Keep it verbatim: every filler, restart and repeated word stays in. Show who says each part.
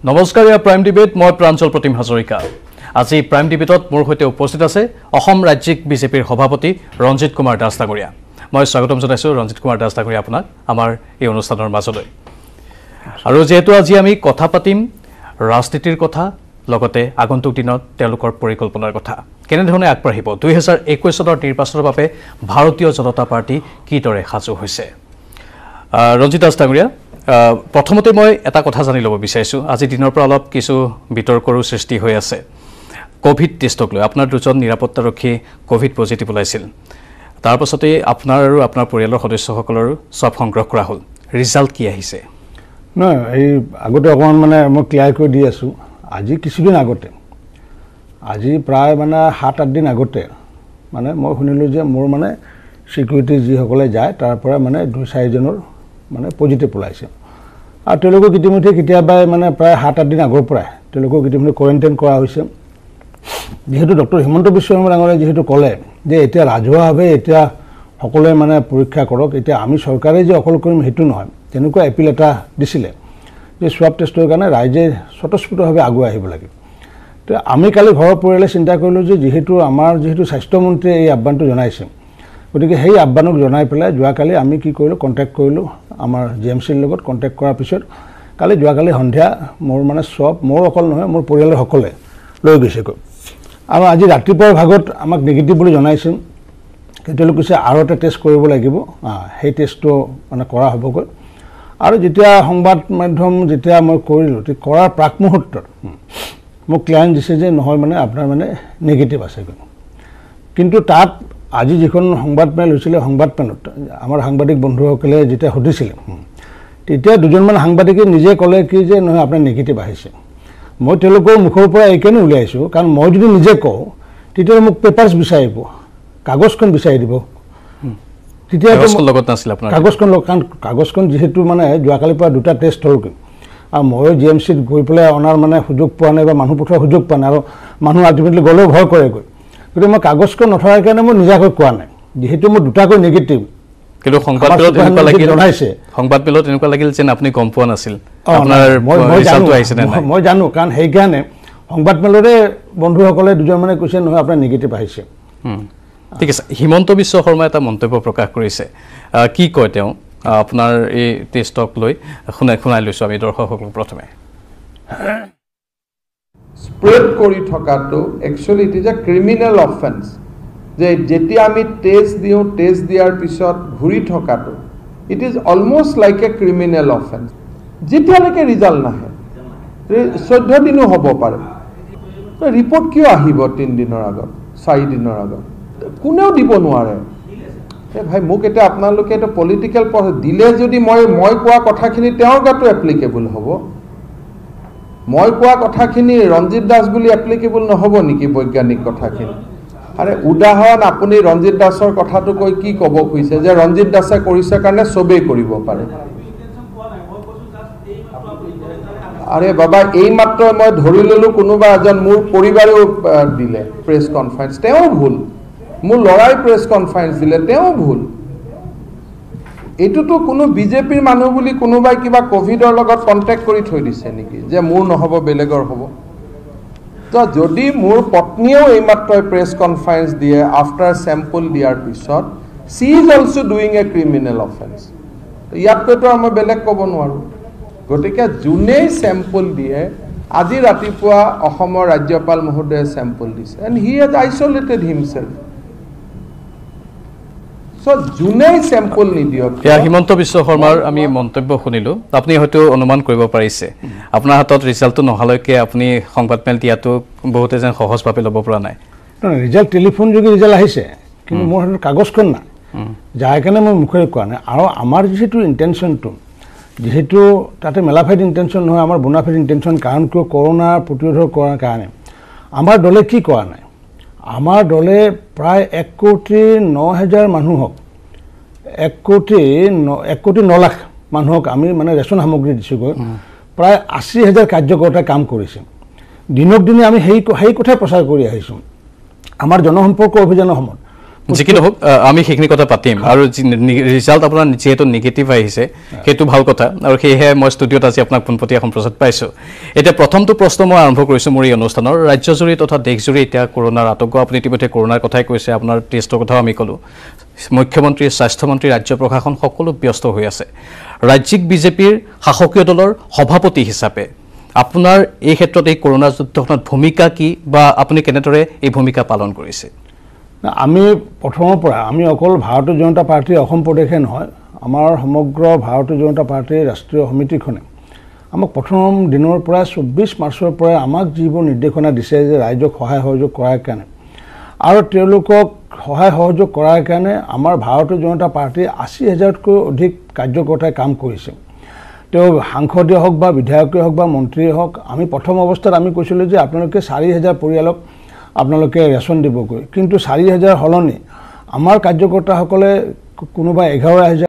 Speaker 1: নমস্কাৰ ইয়া prime debate মই প্ৰাঞ্জল প্ৰতিম হাজৰিকা আজি প্ৰাইম ডিবেটত মোৰ হৈতে উপস্থিত আছে অসম ৰাজ্যিক বিজেপিৰ সভাপতি ৰঞ্জিত কুমাৰ দাস ডাঙৰীয়া মই স্বাগতম জনাইছো ৰঞ্জিত কুমাৰ দাস ডাঙৰীয়া আপোনাক আমাৰ এই অনুষ্ঠানৰ মাজলৈ আৰু যেহেতু আজি আমি কথা পাতিম ৰাজনীতিৰ কথা লগতে আগন্তুক দিনত তেওঁলোকৰ পৰিকল্পনাৰ কথা কেনে ধৰণে আগবাঢ়িব দুই হাজাৰ একৈশ চনৰ নিৰ্বাচনৰ বাবে ভাৰতীয় জনতা পাৰ্টি কিদৰে সাজু হৈছে ৰঞ্জিত দাস ডাঙৰীয়া প্ৰথমতে মই এটা কথা জানি ল'ব বিচাৰিছো আজি দিনৰ পৰা অলপ কিছু বিতৰ্কৰ সৃষ্টি হৈ আছে কোভিড টেষ্টক লৈ আপোনাৰ দুজন নিৰাপত্তাৰক্ষী কোভিড পজিটিভ ওলাইছিল তাৰ পাছতে আপোনাৰ আৰু আপোনাৰ পৰিয়ালৰ সদস্যসকলৰ সব সংগ্ৰহ কৰা হ'ল ৰিজাল্ট কি আহিছে
Speaker 2: না এই আগতে অকমান মানে মই ক্লিয়াৰ কৰি দি আছো আজি কিছুদিন আগতে আজি প্ৰায় মানে সাত আঠ দিন আগতে মানে মই শুনিলো যে মোৰ মানে সিকিউৰিটি যি সকলে যায় তাৰ পৰা মানে দুই চাৰিজনৰ মানে পজিটিভ ওলাইছে আৰু তেওঁলোকক ইতিমধ্যে কেতিয়াবা মানে প্ৰায় সাত আঠ দিন আগৰ পৰা তেওঁলোকক ইতিমধ্যে কোৱাৰেণ্টাইন কৰা হৈছে যেহেতু ডক্টৰ হিমন্ত বিশ্ব শৰ্মা ডাঙৰীয়াই যেহেতু ক'লে যে এতিয়া ৰাজহুৱাভাৱে এতিয়া সকলোৱে মানে পৰীক্ষা কৰক এতিয়া আমি চৰকাৰে যে অকল কৰিম সেইটো নহয় তেনেকুৱা এপিল এটা দিছিলে যে সোৱাব টেষ্টৰ কাৰণে ৰাইজে স্বতঃস্ফূৰ্তভাৱে আগুৱাই আহিব লাগে তো আমি কালি ঘৰৰ পৰিয়ালে চিন্তা কৰিলোঁ যে যেহেতু আমাৰ যেহেতু স্বাস্থ্যমন্ত্ৰীয়ে এই আহ্বানটো জনাইছে গতিকে সেই আহ্বানক জনাই পেলাই যোৱাকালি আমি কি কৰিলোঁ কণ্টেক্ট কৰিলোঁ আমাৰ জি এম চিৰ লগত কণ্টেক্ট কৰাৰ পিছত কালি যোৱাকালি সন্ধিয়া মোৰ মানে চব মোৰ অকল নহয় মোৰ পৰিয়ালৰ সকলে লৈ গৈছেগৈ আৰু আজি ৰাতিপুৱাৰ ভাগত আমাক নিগেটিভ বুলি জনাইছে তেওঁলোকে কৈছে আৰু এটা টেষ্ট কৰিব লাগিব সেই টেষ্টটো মানে কৰা হ'বগৈ আৰু যেতিয়া সংবাদ মাধ্যম যেতিয়া মই কৰিলোঁ তেতিয়া কৰাৰ প্ৰাক মুহূৰ্তত মোক ক্লায়েণ্ট দিছে যে নহয় মানে আপোনাৰ মানে নিগেটিভ আছেগৈ কিন্তু তাত আজি যিখন সংবাদ মেল হৈছিলে সংবাদ মেলত আমাৰ সাংবাদিক বন্ধুসকলে যেতিয়া সুধিছিলে তেতিয়া দুজনমান সাংবাদিকে নিজে ক'লে কি যে নহয় আপোনাৰ নিগেটিভ আহিছে মই তেওঁলোকৰ মুখৰ পৰা এইকাৰণে উলিয়াইছোঁ কাৰণ মই যদি নিজে কওঁ তেতিয়া মোক পেপাৰ্ছ বিচাৰিব কাগজখন বিচাৰি দিব তেতিয়া
Speaker 1: লগত নাছিল আপোনাৰ
Speaker 2: কাগজখন কাৰণ কাগজখন যিহেতু মানে যোৱাকালিৰ পৰা দুটা টেষ্ট হ'লগৈ আৰু মই জি এম চিত গৈ পেলাই অনাৰ মানে সুযোগ পোৱা নাই বা মানুহ পঠোৱাৰ সুযোগ পোৱা নাই আৰু মানুহ আল্টিমেটলি গ'লেও ভয় কৰেগৈ গতিকে মই কাগজখন নথকাৰ কাৰণে মই নিজাকৈ কোৱা নাই যেহেতু মোৰ দুটাকৈ নিগেটিভ
Speaker 1: কিন্তু সংবাদ মেলত এনেকুৱা লাগিল জনাইছে সংবাদ মেলত এনেকুৱা লাগিল যেন আপুনি গম পোৱা নাছিল আপোনাৰ ৰিজাল্টটো আহিছে নে নাই
Speaker 2: মই জানো কাৰণ সেইকাৰণে সংবাদ মেলৰে বন্ধুসকলে দুজন মানে কৈছে নহয় আপোনাৰ নিগেটিভ আহিছে
Speaker 1: ঠিক আছে হিমন্ত বিশ্ব শৰ্মা এটা মন্তব্য প্ৰকাশ কৰিছে কি কয় তেওঁ আপোনাৰ এই টেষ্টক লৈ শুনাই শুনাই লৈছোঁ আমি দৰ্শকসকলক প্ৰথমে
Speaker 3: স্প্ৰেড কৰি থকাটো actually it is a criminal offence যে যেতিয়া আমি টেষ্ট দিওঁ টেষ্ট দিয়াৰ পিছত ঘূৰি থকাটো it is almost like a criminal offence যেতিয়ালৈকে ৰিজাল্ট নাহে চৈধ্য দিনো হ'ব পাৰে ৰিপৰ্ট কিয় আহিব তিনিদিনৰ আগত চাৰিদিনৰ আগত কোনেও দিব নোৱাৰে এই ভাই মোক এতিয়া আপোনালোকে এটা পলিটিকেল দিলে যদি মই মই কোৱা কথাখিনি তেওঁৰ গাতো এপ্লিকেবল হ'ব মই কোৱা কথাখিনি ৰঞ্জিত দাস বুলি এপ্লিকেবল নহ'ব নেকি বৈজ্ঞানিক কথাখিনি আৰে উদাহৰণ আপুনি ৰঞ্জিত দাসৰ কথাটো কৈ কি ক'ব খুজিছে যে ৰঞ্জিত দাসে কৰিছে কাৰণে চবেই কৰিব পাৰে আৰে বাবা এই মাত্ৰ মই ধৰি ল'লোঁ কোনোবা এজন মোৰ পৰিবাৰেও দিলে প্ৰেছ কনফাৰেঞ্চ তেওঁ ভুল মোৰ ল'ৰাই প্ৰেছ কনফাৰেঞ্চ দিলে তেওঁ ভুল এইটোতো কোনো বিজেপিৰ মানুহ বুলি কোনোবাই কিবা কোভিডৰ লগত কণ্টেক্ট কৰি থৈ দিছে নেকি যে মোৰ নহ'ব বেলেগৰ হ'ব তো যদি মোৰ পত্নীয়েও এইমাত্ৰ প্ৰেছ কনফাৰেঞ্চ দিয়ে আফটাৰ চেম্পল দিয়াৰ পিছত she is also doing a criminal offence ইয়াতকৈতো মই বেলেগ ক'ব নোৱাৰোঁ গতিকে যোনেই চেম্পল দিয়ে আজি ৰাতিপুৱা অসমৰ ৰাজ্যপাল মহোদয়ে চেম্পল দিছে and he has isolated himself যোনেই চেম্পল নিদিয়ক
Speaker 1: হিমন্ত বিশ্ব শৰ্মাৰ আমি মন্তব্য শুনিলোঁ আপুনি হয়তো অনুমান কৰিব পাৰিছে আপোনাৰ হাতত ৰিজাল্টটো নহালৈকে আপুনি সংবাদ মেল দিয়াটো বহুতে যেন সহজভাৱে ল'ব পৰা নাই
Speaker 2: ৰিজাল্ট টেলিফোন যোগে ৰিজাল্ট আহিছে কিন্তু মোৰ হাতত কাগজখন নাই যাৰ কাৰণে মই মুখেৰে কোৱা নাই আৰু আমাৰ যিহেতু ইণ্টেনশ্যনটো যেহেতু তাতে মেলাফাইড ইণ্টেনশ্যন নহয় আমাৰ বোনাফাইড ইণ্টেনশ্যন কাৰণ কিয় কৰোণা প্ৰতিৰোধ কৰাৰ কাৰণে আমাৰ দলে কি কৰা নাই আমাৰ দলে প্ৰায় এক কোটি ন হাজাৰ মানুহক এক কোটি ন এক কোটি ন লাখ মানুহক আমি মানে ৰেচন সামগ্ৰী দিছোঁগৈ প্ৰায় আশী হাজাৰ কাৰ্যকৰ্তাই কাম কৰিছে দিনক দিনে আমি সেই সেই কথাই প্ৰচাৰ কৰি আহিছোঁ আমাৰ জনসম্পৰ্ক অভিযানৰ সময়ত
Speaker 1: যিকি নহওক আমি সেইখিনি কথা পাতিম আৰু ৰিজাল্ট আপোনাৰ যেহেতু নিগেটিভ আহিছে সেইটো ভাল কথা আৰু সেয়েহে মই ষ্টুডিঅ'ত আজি আপোনাক পোনপটীয়া সম্প্ৰচাৰ পাইছোঁ এতিয়া প্ৰথমটো প্ৰশ্ন মই আৰম্ভ কৰিছোঁ মোৰ এই অনুষ্ঠানৰ ৰাজ্যজুৰি তথা দেশজুৰি এতিয়া কৰোণাৰ আতংক আপুনি ইতিমধ্যে কৰোণাৰ কথাই কৈছে আপোনাৰ টেষ্টৰ কথাও আমি ক'লোঁ মুখ্যমন্ত্ৰী স্বাস্থ্যমন্ত্ৰী ৰাজ্য প্ৰশাসন সকলো ব্যস্ত হৈ আছে ৰাজ্যিক বিজেপিৰ শাসকীয় দলৰ সভাপতি হিচাপে আপোনাৰ এই ক্ষেত্ৰত এই কৰোণা যুদ্ধখনত ভূমিকা কি বা আপুনি কেনেদৰে এই ভূমিকা পালন কৰিছে
Speaker 2: আমি প্ৰথমৰ পৰা আমি অকল ভাৰতীয় জনতা পাৰ্টীৰ অসম প্ৰদেশে নহয় আমাৰ সমগ্ৰ ভাৰতীয় জনতা পাৰ্টীৰ ৰাষ্ট্ৰীয় সমিতিখনে আমাক প্ৰথম দিনৰ পৰা চৌব্বিছ মাৰ্চৰ পৰা আমাক যিবোৰ নিৰ্দেশনা দিছে যে ৰাইজক সহায় সহযোগ কৰাৰ কাৰণে আৰু তেওঁলোকক সহায় সহযোগ কৰাৰ কাৰণে আমাৰ ভাৰতীয় জনতা পাৰ্টীৰ আশী হাজাৰতকৈ অধিক কাৰ্যকৰ্তাই কাম কৰিছে তেওঁ সাংসদীয় হওক বা বিধায়কেই হওক বা মন্ত্ৰীয়ে হওক আমি প্ৰথম অৱস্থাত আমি কৈছিলোঁ যে আপোনালোকে চাৰি হাজাৰ পৰিয়ালক আপোনালোকে ৰেচন দিবগৈ কিন্তু চাৰি হাজাৰ সলনি আমাৰ কাৰ্যকৰ্তাসকলে কোনোবা এঘাৰ হাজাৰ